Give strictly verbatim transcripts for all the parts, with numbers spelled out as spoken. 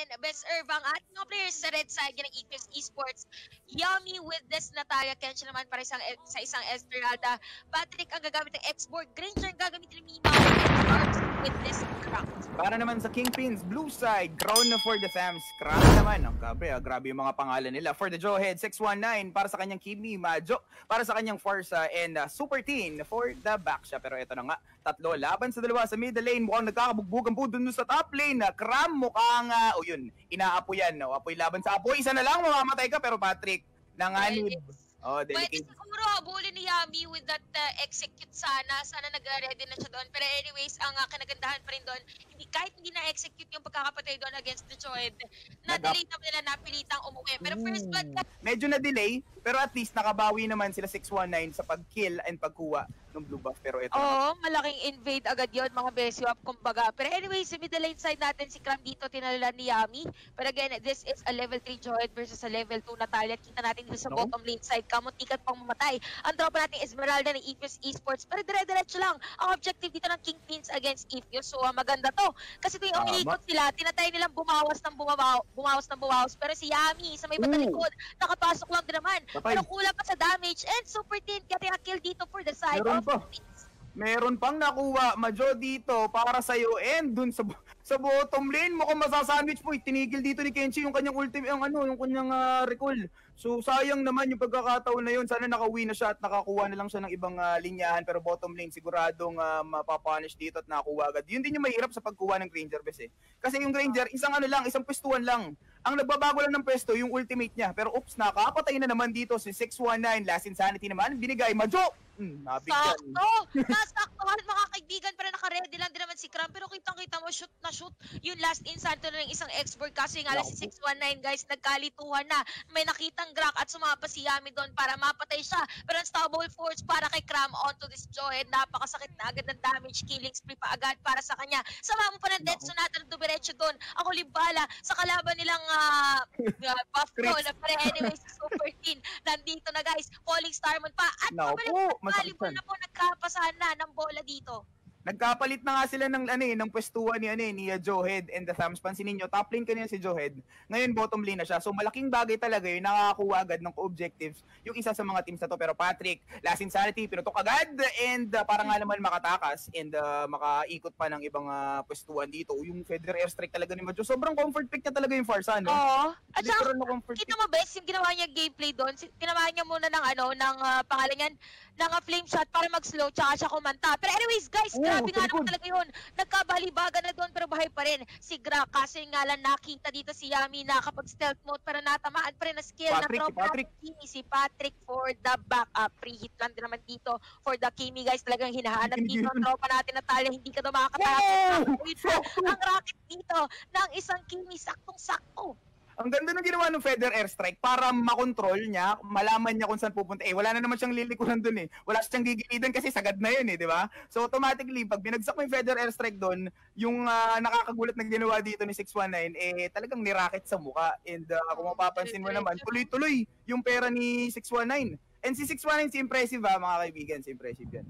natin, best serve ang ating mga players sa red side ng Iphios Esports. Yummy with this Natalia Kenshi naman para isang, sa isang Esmeralda. Patrick ang gagamit ng X-Board. Granger ang gagamitin ng Mima. And Sharks with this crack. Para naman sa Kingpin's blue side, crown na for the Thams. Crack naman. Ang grabe, ah, grabe yung mga pangalan nila. For the Jawhead, six one nine para sa kanyang Kimi, Majo para sa kanyang Farsa, and uh, Super Teen for the Backsha. Pero ito na nga, tatlo laban sa dalawa sa middle lane. Mukhang nagkakabugbugan po dun sa top lane. Uh, Kram mukhang, uh, oh yun, inaapoy yan. No? Apoy laban sa apoy. Isa na lang, mamamatay ka. Pero Patrick, nanganib. Oh, pwede siguro habulin ni Yami with that uh, execute sana. Sana nag-ready na siya doon. Pero anyways, ang uh, kinagandahan pa rin doon, hindi, kahit hindi na-execute yung pagkakapatay doon against the Choed, na-delay naman nila, napilitang umuwi. Pero first blood ka. Medyo na-delay, pero at least nakabawi naman sila six one nine sa pag-kill and pagkuha ng blue buff. Pero ito oo, malaking invade agad yun, mga besyo up, kumbaga. Pero anyways, sa middle lane side natin, si Kram dito tinalala ni Yami. But again, this is a level three Choed versus a level two Natalia. Kita natin dito sa no? bottom lane side, kamuntikat pang mamatay. Ang tropa natin Esmeralda ng Iphios Esports. Pero dire-diretso lang ang objective dito ng Kingpins against Iphios. So uh, maganda to. Kasi tuwing uh, umiikot sila, tinatay nilang bumawas ng bumabaw, bumawas ng bumawas. Pero si Yami sa may batalikod, nakapasok lang din naman. Tapay. Pero kulang pa sa damage. And Super Teen, kaya kill dito for the side meron of pa. Meron pang nakuha, Majo, dito para sa'yo. And dun sa sa bottom lane, mukhang masasandwich po. Tinigil dito ni Kenshi yung kanyang ultimate, yung ano, yung kanyang uh, recall. So sayang naman yung pagkakataon na yun. Sana nakauwi na siya at nakakuha na lang siya ng ibang uh, linyahan. Pero bottom lane siguradong uh, mapapunish dito at nakakuha agad. Yun din yung mahirap sa pagkuha ng Granger bes eh. Kasi yung Granger, isang ano lang, isang pwestuhan lang. Ang nagbabago lang ng pwesto, yung ultimate niya. Pero oops, nakapatay na naman dito si six one nine. Last Insanity naman, binigay. Majo! Hmm, sakto! Nasaktohan mga kaibigan, pero naka-ready lang din naman si Kram. Pero kitang-kita mo, shoot na shoot yung last Insanity na ng isang X-Board. Kasi nga lang si six one nine guys, nagkalituhan na. May nakitang Grak at sumapa si Yami doon para mapatay siya. Pero unstoppable force para kay Kram onto this Joy. Napakasakit na agad ng damage, killing spree pa agad para sa kanya. Sama mo pa ng death sonata na dumiretso doon. Ako limbala sa kalaban nilang uh, uh, buff doon. Pero anyways, Super Teen, nandito na guys. Falling Starmon pa. At no, volleyball na po, nagkapasahan na ng bola dito. Nagkapalit na nga sila ng ano eh, ng pwestuhan ni ano eh, ni uh, Jawhead and the Thams. Pansinin niyo, top lane kanina si Jawhead. Ngayon bottom lane na siya. So malaking bagay talaga 'yung nakakakuha agad ng objectives yung isa sa mga teams na to. Pero Patrick, last Insanity, pinutok agad and uh, para nga naman makatakas and uh, makaikot pa ng ibang uh, pwestuhan dito. Yung Federer airstrike talaga ni Majo. Sobrang comfort pick niya talaga yung Farsa, no? Oo. At saka, kita mo best yung ginawa niya gameplay doon. Tinamaan niya muna ng ano, ng uh, pangalan niyan, ng uh, flame shot para mag-slow tsaka siya kumanta. Pero anyways, guys, oh, grabe nga naman talaga yun. Nagkabalibaga na doon pero bahay pa rin si Gra. Kasi nga lang nakita dito si Yami na kapag stealth mode para natamaan pa rin na skill Patrick, na si Patrick. Kimi, si Patrick for the backup. Pre-hit lang din naman dito for the Kimi guys. Talagang hinahanap dito ang tropa natin na tala. Hindi ka daw makakatapos. Ang rocket dito ng isang Kimi. Saktong-sakto. Ang ganda ng ginawa ng Feather Airstrike para makontrol niya, malaman niya kung saan pupunta. Eh, wala na naman siyang lilikuran dun eh. Wala siyang gigilidan kasi sagad na yun eh, di ba? So automatically, pag binagsak mo yung Feather Airstrike dun, yung uh, nakakagulat na ginawa dito ni six one nine, eh talagang nirakit sa muka. And uh, kung mapapansin mo naman, tuloy-tuloy yung pera ni six one nine. And si six one nine, si impressive ha, mga kaibigan. Si impressive yan.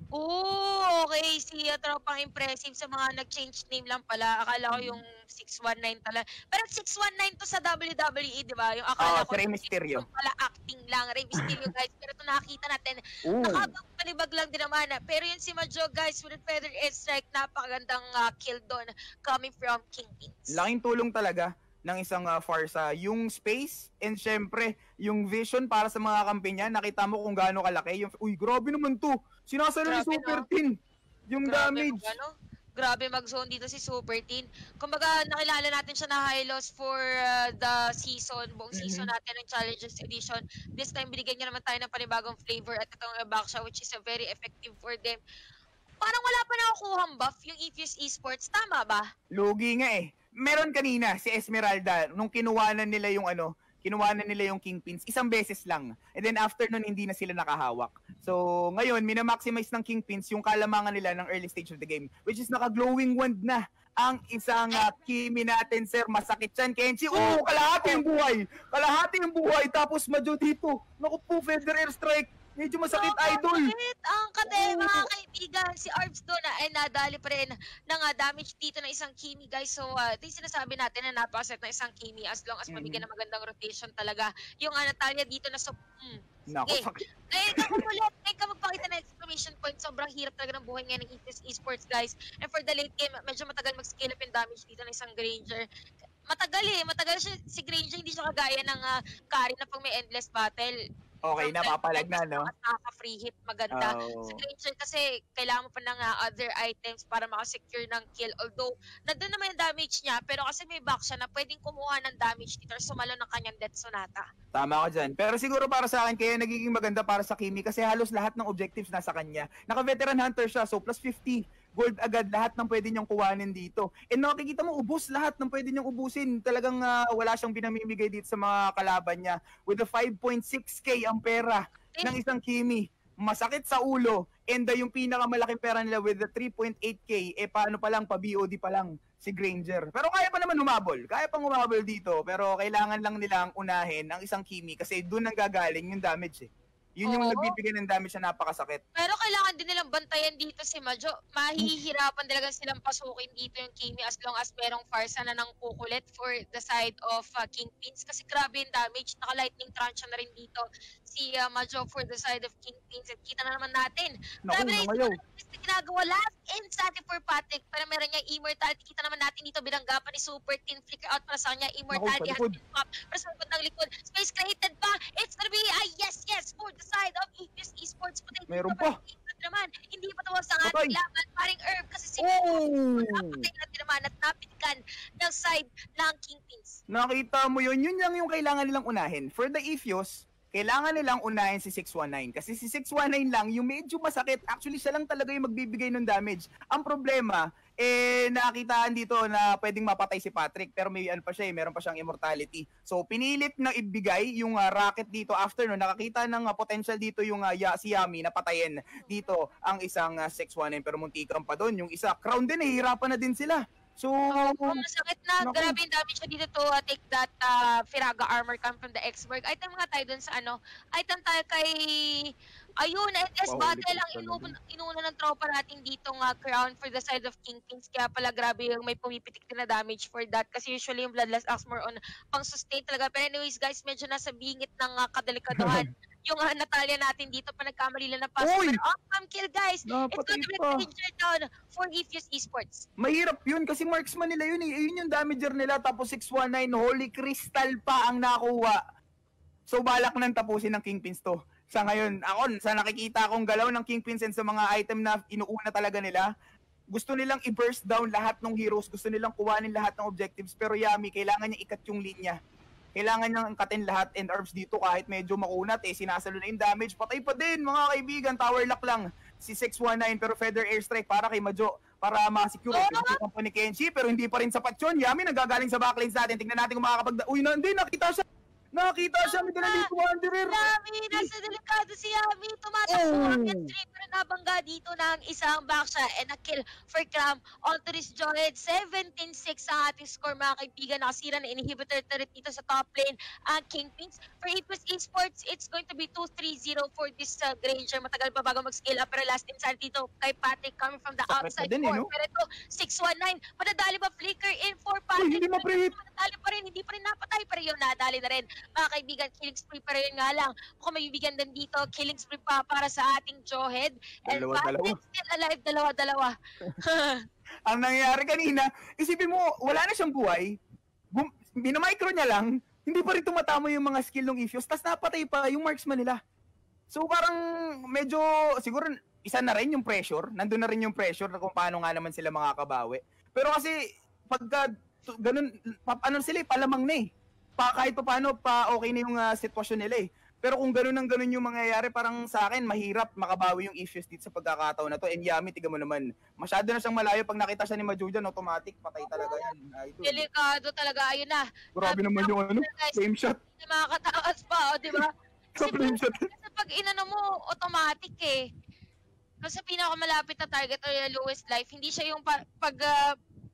Oh, okay. Si uh, tropang impressive sa mga nag-change name lang pala. Akala ko yung six one nine talaga. Pero six one nine to sa W W E, di ba? Yung akala oh, ko si Rey Mysterio. Pala acting lang. Rey Mysterio, guys. Pero ito nakakita natin. Ooh. Nakapagpalibag lang din naman. Pero yun si Majo, guys, with the Feather Airstrike, napakagandang uh, kill doon coming from Kingpin. Laking tulong talaga ng isang uh, Farsa, yung space and syempre yung vision para sa mga kampi niya. Nakita mo kung gaano kalaki yung, uy grabe naman to, sinasalo ni Super Teen yung grabe damage mag, ano? Grabe mag-zone dito si Super Teen. Kumbaga nakilala natin siya na high loss for uh, the season, buong mm-hmm. season natin ng Challenges Edition. This time binigyan niya naman tayo ng panibagong flavor at itong Backsha, which is a very effective for them. Parang wala pa nakukuhang buff yung Iphios Esports, tama ba? Lugi nga eh. Meron kanina si Esmeralda, nung kinuwanan nila yung ano, kinuwanan nila yung Kingpins, isang beses lang. And then after nun, hindi na sila nakahawak. So ngayon, minamaximize ng Kingpins yung kalamangan nila ng early stage of the game, which is naka-glowing wand na ang isang uh, Kimi natin, sir. Masakit yan, Kenshi. Oo, oh, kalahati yung buhay. Kalahati yung buhay. Tapos Majo dito. Naku po, Feather Airstrike. Medyo masakit, so, idol. Masakit ang kate, mga kaibigan. Si Arbs doon na ay nadali pa rin ng uh, damage dito ng isang Kimi, guys. So, uh, ito yung sinasabi natin na napakaset ng isang Kimi as long as mabigyan ng magandang rotation talaga. Yung uh, Natalia dito na so, mm, Nako, sige. sakit. Ngayon ka kumulit, ngayon ka magpakita ng exclamation point. Sobrang hirap talaga ng buhay ngayon ng Iphios Esports, guys. And for the late game, medyo matagal mag-scale up yung damage dito ng isang Granger. Matagal eh, matagal siya, si Granger hindi siya kagaya ng uh, carry na pag may endless battle. Okay na, papalag na, no? Nakaka-free hit, maganda. Oh. Sa Granger kasi, kailangan mo pa ng uh, other items para makasecure ng kill. Although, nandun naman yung damage niya, pero kasi may back siya na pwedeng kumuha ng damage dito or sumalo ng kanyang Death Sonata. Tama ka dyan. Pero siguro para sa akin, kaya nagiging maganda para sa Kimi kasi halos lahat ng objectives nasa kanya. Naka-veteran hunter siya, so plus fifty. Gold agad, lahat ng pwede niyang kuhanin dito. And makikita mo, ubos lahat ng pwede niyang ubusin. Talagang uh, wala siyang pinamimigay dito sa mga kalaban niya. With the five point six K ang pera eh. ng isang Kimi. Masakit sa ulo. And uh, yung pinakamalaking pera nila with the three point eight K, eh paano pa lang, pa B O D pa lang si Granger. Pero kaya pa naman humabol. Kaya pang humabol dito. Pero kailangan lang nilang unahin ang isang Kimi kasi doon nang gagaling yung damage eh. Yun yung Oo. nagbibigay ng damage na napakasakit. Pero kailangan din nilang bantayan dito si Majo. Mahihirapan talaga silang pasukin dito yung Kimi as long as merong Farsa na nang kukulit for the side of uh, Kingpins. Kasi grabe yung damage. Naka-lightning truncheon na rin dito si uh, Majo for the side of Kingpins. At kita na naman natin. Naku, grabe na ngayon. Ginagawa last insanity for Patrick. Pero meron niya immortality. Kita naman natin dito binanggapan ni Super Team Flicker out para sa kanya. Immortality has been popped. Pero sa likod ng likod. Space created pa. It's gonna be a yes, yes for the side of Iphios Esports. Patay meron pa. Naman. Hindi pa tawag sa ating laban. Paring Herb kasi si oh. napatay natin naman at napitikan ng side ng Kingpins. Nakita mo yun. Yun lang yung kailangan nilang unahin. For the Iphios, kailangan nilang unahin si six one nine. Kasi si six one nine lang, yung medyo masakit. Actually, siya lang talaga yung magbibigay ng damage. Ang problema, eh, nakitaan dito na pwedeng mapatay si Patrick. Pero may ano pa siya eh, meron pa siyang immortality. So, pinilit na ibigay yung uh, rocket dito after no. Nakakita ng uh, potential dito yung uh, ya, si Yami na patayin dito ang isang uh, six one nine. Pero muntikan pa doon. Yung isa, crown din, nahihirapan na din sila. So, oh, masakit na. Naku. Grabe yung damage siya dito to uh, take that uh, Firaga armor come from the X-Berg. Item nga tayo dun sa ano. Item tayo kay... Ayun, N S battle ang inuna, inuna ng tropa natin dito nga crown for the side of Kingpins. Kaya pala grabe yung may pumipitik din na damage for that. Kasi usually yung Bloodlust Axe more on pang sustain talaga. Pero anyways guys, medyo nasa bingit ng uh, kadelikaduhan. yung uh, Natalia natin dito pa nagkamali lang na pass. Pero outcome kill guys. It's going to be a danger down for Iphios Esports. Mahirap yun kasi marksman nila yun eh. Yun yung damager nila. Tapos six one nine, Holy Crystal pa ang nakuha. So balak nang tapusin ng Kingpins to. Sa ngayon, ako, sa nakikita kong galaw ng Kingpins and sa mga item na inuuna talaga nila, gusto nilang i-burst down lahat ng heroes, gusto nilang kuhanin lahat ng objectives, pero Yami, kailangan niya ikat yung linya. Kailangan niyang angkatin lahat and Arbs dito kahit medyo makunat eh, sinasalo na yung damage, patay pa din mga kaibigan, tower lock lang si six one nine pero feather airstrike para kay Majo para ma-secure oh! yung company Kenshi, pero hindi pa rin sapat yun. Yami, nanggagaling sa backlines natin, tingnan natin kung makakapag... Uy, na, hindi, nakita siya! Nakita siya, may dala dito Wanderer. Yami, nasa delikado si Yami. Tumatakbo oh. ang stream pero nabangga dito ng isang backsha and a kill for Cram onto this Johed. seventeen six ang ating score mga kaibigan. Nakasira na inhibitor turret dito sa top lane ang Kingpins. For Iphios Esports, it's going to be two three zero for this uh, Granger. Matagal pa bago mag-scale up pero last inside dito kay Patrick coming from the outside din, four. Eh, no? Pero ito, six one nine. Madadali ba flicker in for Patrick? Uy, hindi ma-pre-hit. Madadali pa rin, hindi pa rin napatay pero yun, nadali na rin. Mga kaibigan, killing spree pa rin nga lang. Kung mabibigyan din dito, killing spree pa para sa ating Johed. And dalawa, dalawa. still alive, dalawa-dalawa. Ang nangyayari kanina, isipin mo, wala na siyang buhay, binamicro niya lang, hindi pa rin tumatama yung mga skill ng Iphios, tas napatay pa yung marksman nila. So parang medyo, siguro isa na rin yung pressure, nandun na rin yung pressure na kung paano nga naman sila makakabawi. Pero kasi, pagka ganun, ano sila eh, palamang na eh. Pa, kahit pa paano, pa okay na yung uh, sitwasyon nila eh. Pero kung ganun ang ganun yung mangyayari, parang sa akin, mahirap makabawi yung Iphios dito sa pagkakataon na to. And Yami, tiga mo naman, masyado na siyang malayo. Pag nakita siya ni Majujan, automatic, patay talaga yan. Idol. Delikado talaga, ayun na. Grabe naman yung ano, flame shot. Makakataas pa, o, di ba? Kasi flame shot. Kasi pag inano mo, automatic eh. Kasi pinakamalapit na target o yung lowest life, hindi siya yung pa, pag... Uh,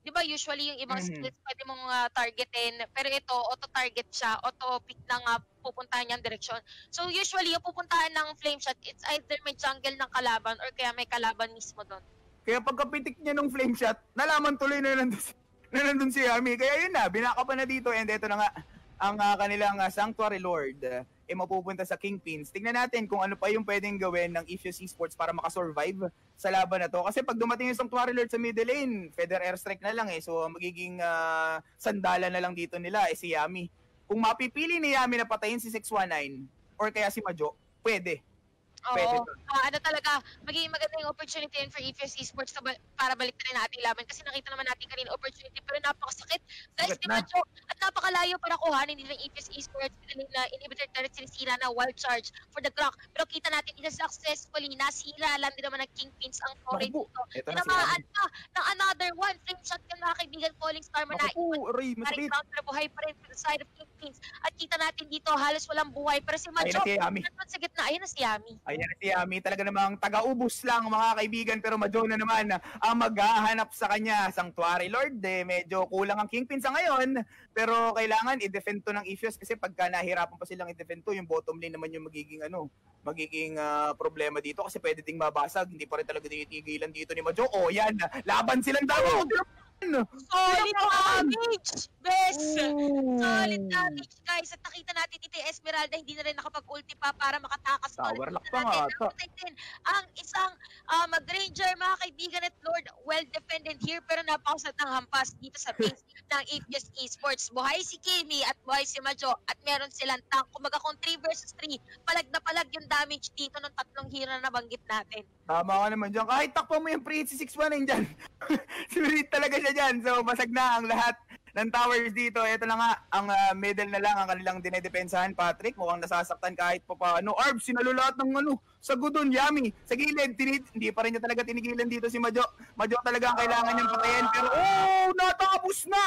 di ba usually yung ibang Mhm. skills pwede mong uh, targetin, pero ito, auto-target siya, auto-pick na nga pupuntahan niyang direksyon. So usually yung pupuntahan ng flame shot, it's either may jungle ng kalaban or kaya may kalaban mismo doon. Kaya pagkapitik niya ng flame shot, nalaman tuloy na nandun, na nandun si Yami. Kaya yun na, binaka pa na dito and eto na nga, ang uh, kanilang uh, Sanctuary Lord uh, eh mapupunta sa Kingpins. Tingnan natin kung ano pa yung pwedeng gawin ng Iphios Esports para makasurvive sa laban na to. Kasi pag dumating yung Sanctuary Lord sa middle lane, feather airstrike na lang eh. So magiging uh, sandala na lang dito nila eh si Yami. Kung mapipili ni Yami na patayin si six one nine or kaya si Majo, pwede. Oo, uh, ano talaga, magiging maganda yung opportunity yun for Iphios Esports para balik na rin natin laban kasi nakita naman natin kanina opportunity pero napakasakit sa estimasyo at napakalayo para kuhanin nila Iphios Esports na inhibitor turret sinisira na wild charge for the clock pero kita natin ina successfully nasira lang din naman ng Kingpins ang core dito. Tinamaan pa ng another one frame shot yung mga kaibigan Falling Star man na iwan counter buhay pa rin for the side of Kingpins at kita natin dito halos walang buhay pero si Majo nandun sa gitna, ayun na si Yami. Ayan na si Yami, talaga namang taga-ubos lang mga kaibigan pero Majo na naman ang maghahanap sa kanya. Sanctuary Lord, eh, medyo kulang ang Kingpin sa ngayon pero kailangan i-defend to ng Iphios kasi pagka nahirapan pa silang i-defend to, yung bottom lane naman yung magiging ano, magiging uh, problema dito kasi pwede ding mabasag, hindi pa rin talaga titigilan dito ni Majo. Oh yan, laban silang dalawa. Solid damage! Best! Oh. Solid damage, guys. At nakita natin dito yung Esmeralda, hindi na rin nakapag-ulti pa para makatakas. Tower lock pa nga. Natin ang isang uh, mag-ranger, mga kaibigan at Lord, well-defended here, pero napakasad ng hampas dito sa base ng Iphios Esports. Buhay si Kimi at buhay si Majo at meron silang tank. Kumaga kung three versus three, palag na palag yung damage dito ng tatlong hero na nabanggit natin. Tama ka naman dyan. Kahit takpa mo yung pre-hit si six one nine dyan. Sulit talaga siya dyan. So, basag na ang lahat ng towers dito. Ito na nga, ang uh, middle na lang ang kanilang dinedepensahan. Patrick, mukhang nasasaktan kahit pa paano. Arb, sinalo lahat ng ano, sa gudon, Yami. Sa gilid, tinit, hindi pa rin niya talaga tinigilan dito si Majo. Majo talaga ang kailangan niyang patayin. Pero, oh, natapos na!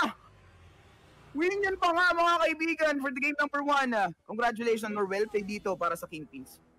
Win yan pa nga mga kaibigan for the game number one. Uh, congratulations or well play dito para sa Kingpins.